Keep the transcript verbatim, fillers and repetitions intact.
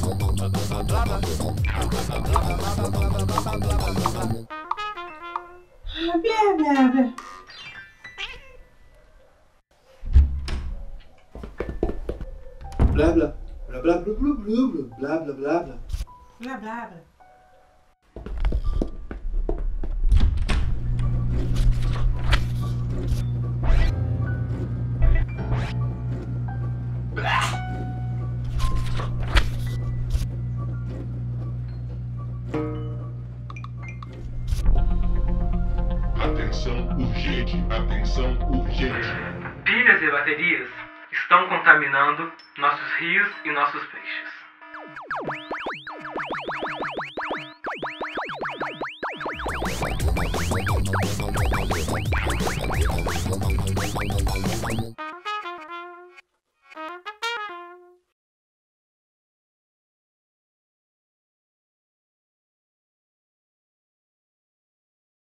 Blá, blá, blá. Blá, blá. Blá, blá, blá, blá, blá, blá, blá, blá, blá. Blá, blá, blá. Atenção urgente, atenção urgente. Pilhas e baterias estão contaminando nossos rios e nossos peixes.